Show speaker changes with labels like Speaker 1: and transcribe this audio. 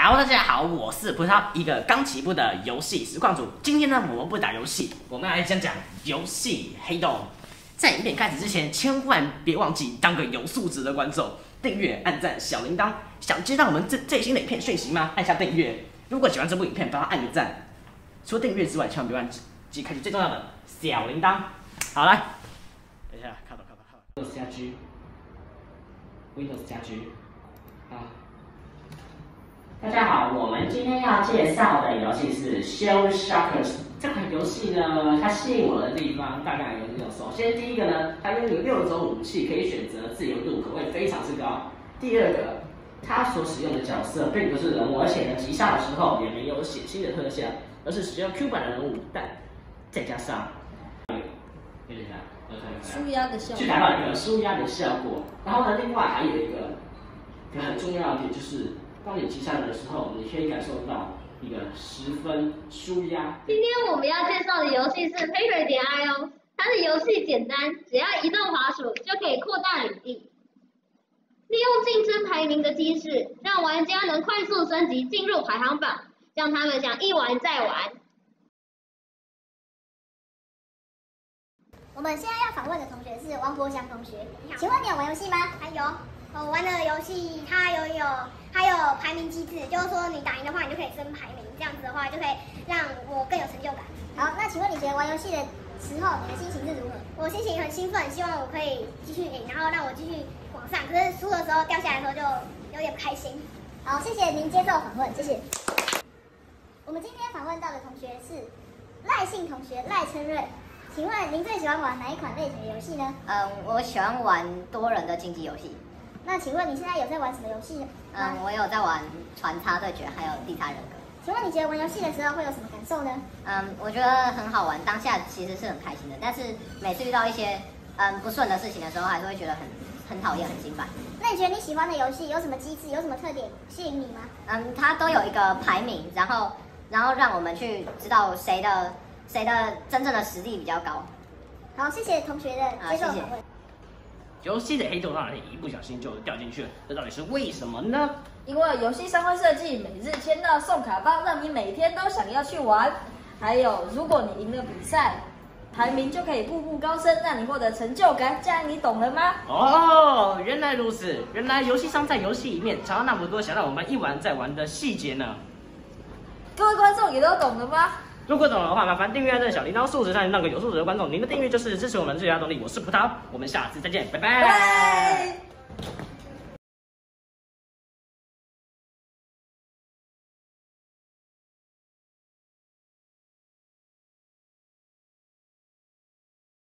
Speaker 1: Hello， 大家好，我是葡萄，一个刚起步的游戏实况主。今天呢，我们不打游戏，我们来讲游戏黑洞。在影片开始之前，千万别忘记当个有素质的观众，订阅、按赞、小铃铛。想知道我们最新的影片讯息吗？按下订阅。如果喜欢这部影片，帮他按个赞。除了订阅之外，千万别忘记开启最重要的小铃铛。好，来，等一下，靠，Windows 加 G，Windows 加 G， 好。大家好，我们今天要介绍的游戏是 Shell Shockers。这款游戏呢，它吸引我的地方大概有6种。首先，第一个呢，它拥有6种武器可以选择，自由度可谓非常之高。第二个，它所使用的角色并不是人物，而且呢，击杀的时候也没有血腥的特效，而是使用 Q 版的人物，但再加上
Speaker 2: 舒压的效果，
Speaker 1: 去达到一个舒压的效果。然后呢，另外还有一个很重要的点就是。当你击杀人的时候，你可以感受到一个十分舒压。
Speaker 3: 今天我们要介绍的游戏是 Paper.io， 它的游戏简单，只要移动滑鼠就可以扩大领地。利用竞争排名的机制，让玩家能快速升级进入排行榜，让他们想一玩再玩。
Speaker 4: 我们现在要访问的同学是王博祥同学，请问你有玩游戏吗？
Speaker 5: 还有。我玩的游戏它有排名机制，就是说你打赢的话，你就可以升排名，这样子的话就可以让我更有成就感。
Speaker 4: 好，那请问你觉得玩游戏的时候，你的心情是如何？
Speaker 5: 我心情很兴奋，希望我可以继续赢，然后让我继续往上。可是输的时候掉下来的时候就有点不开心。
Speaker 4: 好，谢谢您接受访问，谢谢。我们今天访问到的同学是赖姓同学赖春瑞，请问您最喜欢玩哪一款类型的游戏呢？
Speaker 6: 我喜欢玩多人的竞技游戏。
Speaker 4: 那请问你现在有在玩什么游戏呢？
Speaker 6: 我有在玩船差对决，还有第三人格。
Speaker 4: 请问你觉得玩游戏的时候会有什么感受呢？
Speaker 6: 我觉得很好玩，当下其实是很开心的，但是每次遇到一些不顺的事情的时候，还是会觉得很讨厌、很心烦。
Speaker 4: 那你觉得你喜欢的游戏有什么机制、有什么特点吸引你吗？
Speaker 6: 它都有一个排名，然后让我们去知道谁的真正的实力比较高。
Speaker 4: 好，谢谢同学的接受访问。
Speaker 1: 游戏的黑洞让人一不小心就掉进去了，这到底是为什么呢？
Speaker 2: 因为游戏商会设计每日签到送卡包，让你每天都想要去玩。还有，如果你赢了比赛，排名就可以步步高升，让你获得成就感。这样你懂了吗？
Speaker 1: 哦，原来如此，原来游戏商在游戏里面藏了那么多想让我们一玩再玩的细节呢。
Speaker 2: 各位观众也都懂了吗？如
Speaker 1: 果懂的话，麻烦订阅按小铃铛，素质上那个有素质的观众，您的订阅就是支持我们最大动力。我是葡萄，我们下次再见，拜拜。